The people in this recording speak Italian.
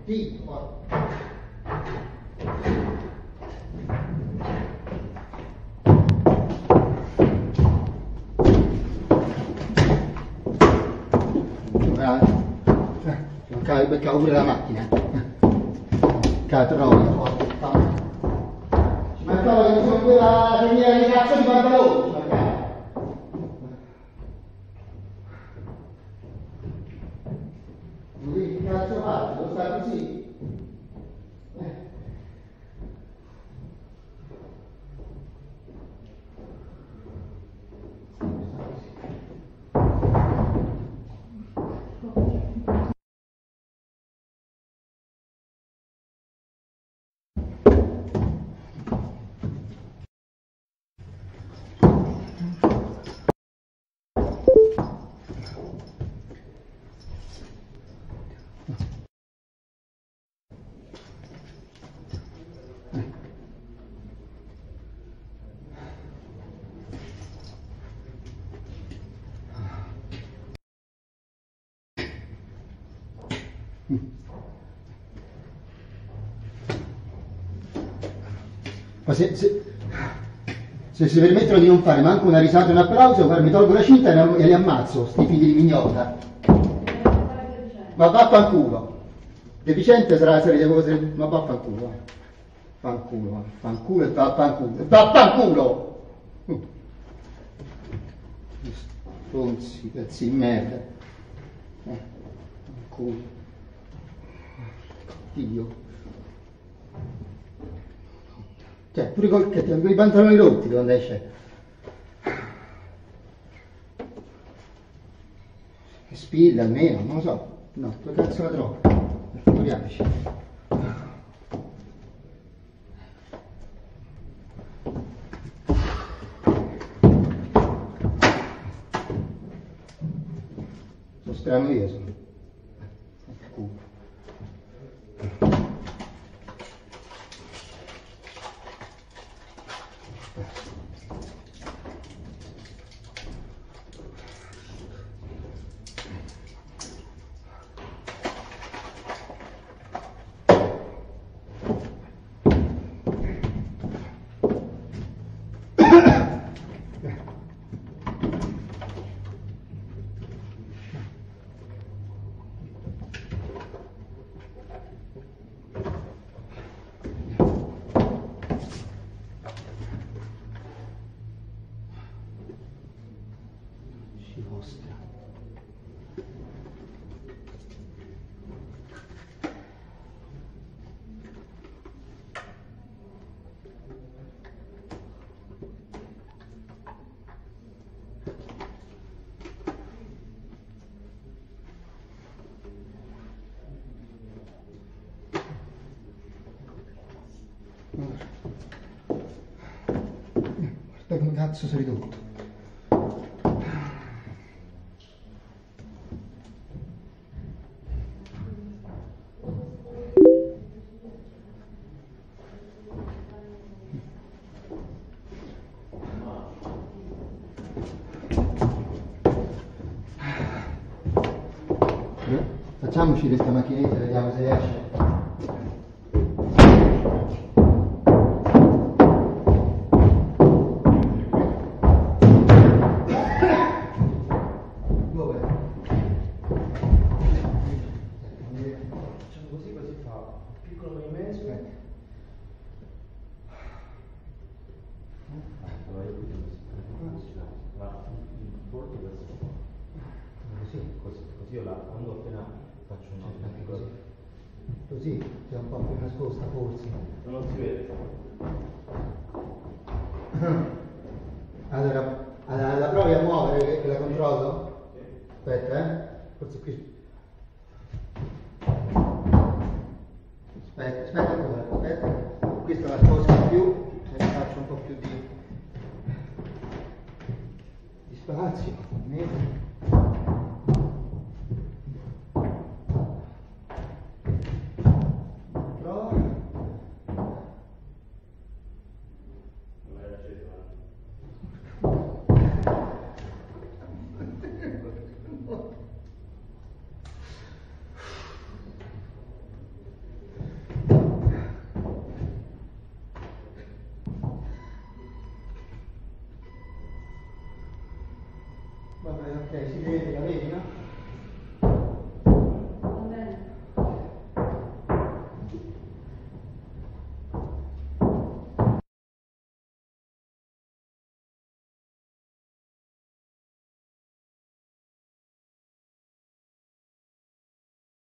Dito, guarda. Beccavo pure la macchina. Catroia. Ci mancava che non quella tenere le cazzo di pantaloni. Ci mancava. Che cazzo fate? Devo stare così? Ma se si permettono di non fare manco una risata e un applauso, guarda, mi tolgo la cinta e li ammazzo, sti figli di mignota. Ma vaffanculo. Deficiente sarà la serie di cose, ma vaffanculo. Fanculo, fanculo e vaffanculo. Vaffanculo! Stronzi, pezzi di merda. Fanculo. Dio. Cioè, pure con i pantaloni rotti quando esce. Spilla almeno, non lo so. No, dove cazzo la trovo? Figuriamoci. Sono strano io, sono. Guarda come cazzo sei ridotto. Facciamoci questa macchinetta e vediamo se riesce. Così io quando appena faccio una cosa così c'è un po' più nascosta forse. non si vede. Allora la provi a muovere che la controllo? Sì. Aspetta, forse qui. Aspetta, questa la sposto più, se faccio un po' più di spazio. Va bene, ok, si vede, la vedi, no?